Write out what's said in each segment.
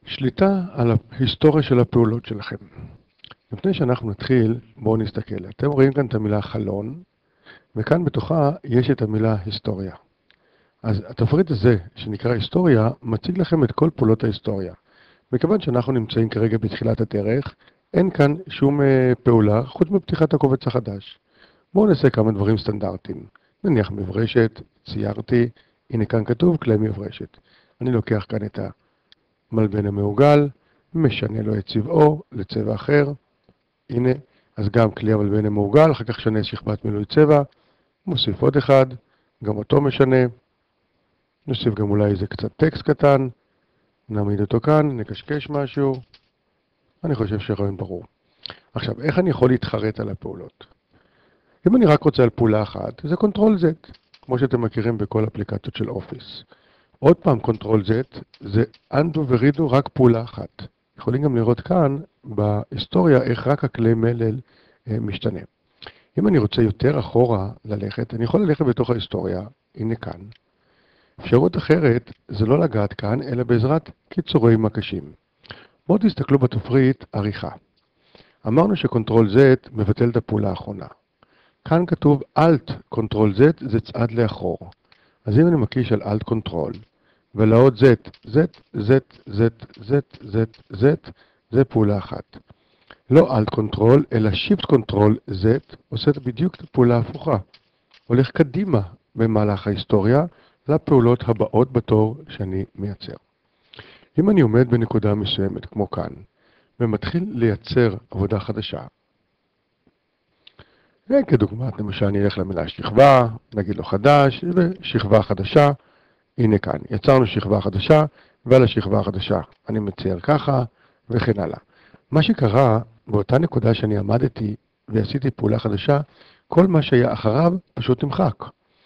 שליטה על ההיסטוריה של הפעולות שלכם. לפני שאנחנו נתחיל, בואו נסתכל. אתם רואים כאן את המילה חלון, וכאן בתוכה יש את המילה היסטוריה. אז התפריט הזה, שנקרא היסטוריה, מציג לכם את כל פעולות ההיסטוריה. מכיוון שאנחנו נמצאים כרגע בתחילת הדרך, אין כאן שום פעולה חוץ מפתיחת הקובץ החדש. בואו נעשה כמה דברים סטנדרטיים. נניח מברשת, ציירתי, הנה כאן כתוב כלי מברשת. אני לוקח כאן את המלבן המעוגל, משנה לו את צבעו לצבע אחר. הנה, אז גם כלי המלבן המעוגל, אחר כך שנה שכבת מילוי צבע, מוסיף עוד אחד, גם אותו משנה. נוסיף גם אולי איזה קצת טקסט קטן, נעמיד אותו כאן, נקשקש משהו. אני חושב שרעיון ברור. עכשיו, איך אני יכול להתחרט על הפעולות? אם אני רק רוצה על פעולה אחת, זה Ctrl Z, כמו שאתם מכירים בכל אפליקציות של אופיס. עוד פעם Ctrl Z, זה undo ו-redo רק פעולה אחת. יכולים גם לראות כאן בהיסטוריה איך רק הכלי מלל משתנה. אם אני רוצה יותר אחורה ללכת, אני יכול ללכת בתוך ההיסטוריה, הנה כאן. אפשרות אחרת זה לא לגעת כאן, אלא בעזרת קיצורי מקשים. בואו תסתכלו בתפריט עריכה. אמרנו ש-Ctrl Z מבטל את הפעולה האחרונה. כאן כתוב Alt Ctrl Z, זה צעד לאחור. אז אם אני מקיש על Alt Ctrl, ולעוד Z, Z, Z, Z, Z, Z, Z, זה פעולה אחת. לא Alt Ctrl, אלא Shift Ctrl Z, עושה בדיוק את הפעולה ההפוכה. הולך קדימה במהלך ההיסטוריה, לפעולות הבאות בתור שאני מייצר. אם אני עומד בנקודה מסוימת, כמו כאן, ומתחיל לייצר עבודה חדשה, כדוגמת, למשל, אני אלך למילה שכבה, נגיד לו חדש, ושכבה חדשה, הנה כאן, יצרנו שכבה חדשה, ועל השכבה החדשה אני מצייר ככה, וכן הלאה. מה שקרה, באותה נקודה שאני עמדתי ועשיתי פעולה חדשה, כל מה שהיה אחריו פשוט נמחק.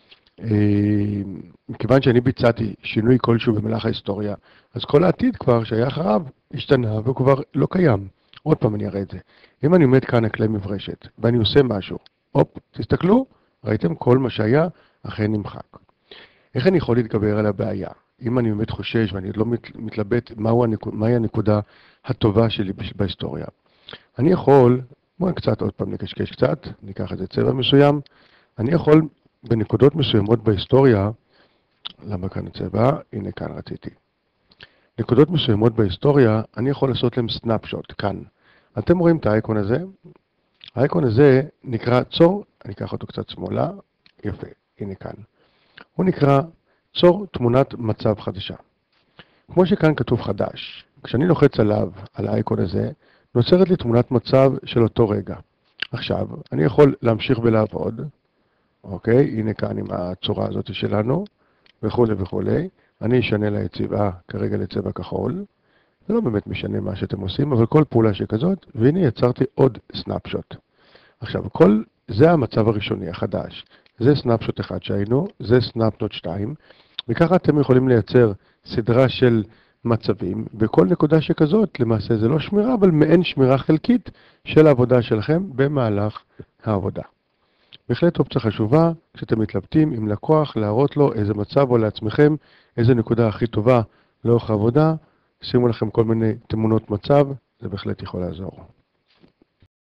מכיוון שאני ביצעתי שינוי כלשהו במהלך ההיסטוריה, אז כל העתיד כבר שהיה אחריו השתנה והוא כבר לא קיים. עוד פעם אני אראה את זה. אם אני עומד כאן על כלי מברשת ואני עושה משהו, הופ, תסתכלו, ראיתם כל מה שהיה אכן נמחק. איך אני יכול להתגבר על הבעיה? אם אני באמת חושש ואני לא מתלבט מהי הנקודה הטובה שלי בהיסטוריה. אני יכול, בואו קצת עוד פעם נקשקש קצת, ניקח איזה צבע מסוים, אני יכול בנקודות מסוימות בהיסטוריה, למה כאן הצבע? הנה כאן רציתי. נקודות מסוימות בהיסטוריה, אני יכול לעשות להם סנאפשוט, כאן. אתם רואים את האייקון הזה? האייקון הזה נקרא צור, אני אקח אותו קצת שמאלה, יפה, הנה כאן. הוא נקרא צור תמונת מצב חדשה. כמו שכאן כתוב חדש, כשאני לוחץ עליו, על האייקון הזה, נוצרת לי תמונת מצב של אותו רגע. עכשיו, אני יכול להמשיך ולעבוד, אוקיי, הנה כאן עם הצורה הזאת שלנו, וכו' וכו'. אני אשנה לה את צבעה כרגע לצבע כחול. זה לא באמת משנה מה שאתם עושים, אבל כל פעולה שכזאת, והנה יצרתי עוד סנאפשוט. עכשיו, זה המצב הראשוני, החדש. זה סנאפשוט אחד שהיינו, זה סנאפשוט 2, וככה אתם יכולים לייצר סדרה של מצבים, וכל נקודה שכזאת, למעשה זה לא שמירה, אבל מעין שמירה חלקית של העבודה שלכם במהלך העבודה. בהחלט אופציה חשובה, כשאתם מתלבטים עם לקוח, להראות לו איזה מצב או לעצמכם, איזה נקודה הכי טובה לאורך העבודה, שימו לכם כל מיני תמונות מצב, זה בהחלט יכול לעזור.